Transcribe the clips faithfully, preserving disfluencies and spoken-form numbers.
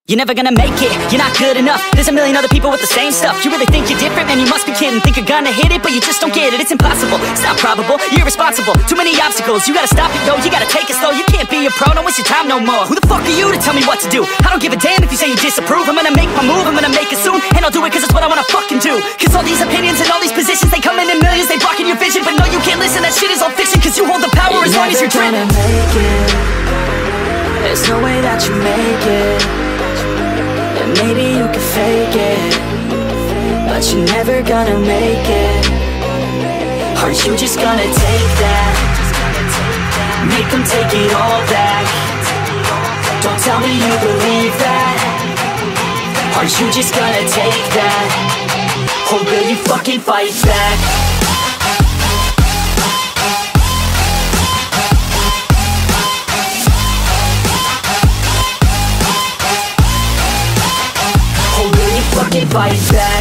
You're never gonna make it, you're not good enough. There's a million other people with the same stuff. You really think you're different? Man, you must be kidding. Think you're gonna hit it, but you just don't get it. It's impossible, it's not probable, you're irresponsible. Too many obstacles, you gotta stop it, yo. You gotta take it slow, you can't be a pro, don't waste your time no more. Who the fuck are you to tell me what to do? I don't give a damn if you say you disapprove. I'm gonna make my move, I'm gonna make it soon. And I'll do it cause it's what I wanna fucking do. Cause all these opinions and all these positions, they come in in millions, they blocking your vision. But no, you can't listen, that shit is all fiction. Cause you hold the power as long as you're dreaming. There's no way that you make it. And maybe you can fake it, but you're never gonna make it. Aren't you just gonna take that? Make them take it all back. Don't tell me you believe that. Aren't you just gonna take that? Or will you fucking fight back? Fucking fight back.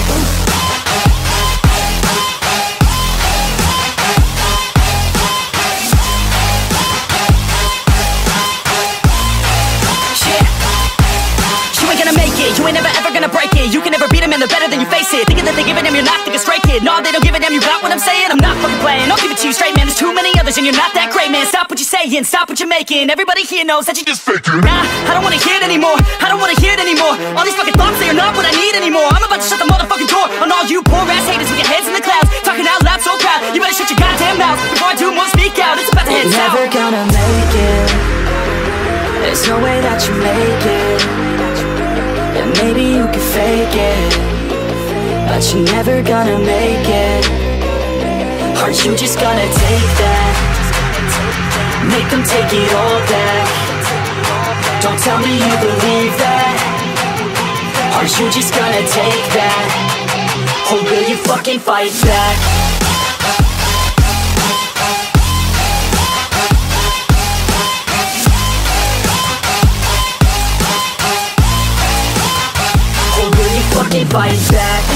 Yeah. You ain't gonna make it, you ain't never ever gonna break it. You can never beat them and they're better than you face it. Thinking that they give a damn, you're not, think a straight kid. No, they don't give a damn, you got what I'm saying? I'm not fucking playing, I'll give it to you straight, man. There's too many others and you're not that great, man. Stop what you're saying, stop what you're making. Everybody here knows that you just faking. Nah, I don't wanna hear it anymore, I don't wanna hear it anymore. All these fucking thoughts, they are not what I need anymore. I'm about to shut the motherfucking door on all you poor ass haters with your heads in the clouds, talking out loud so proud. You better shut your goddamn mouth before I do more speak out. It's about to head south. You're never gonna make it. There's no way that you make it. And maybe you can fake it, but you're never gonna make it. Aren't you just gonna take that? Make them take it all back. Don't tell me you believe that. Aren't you just gonna take that? Or will you fucking fight back? Or will you fucking fight back?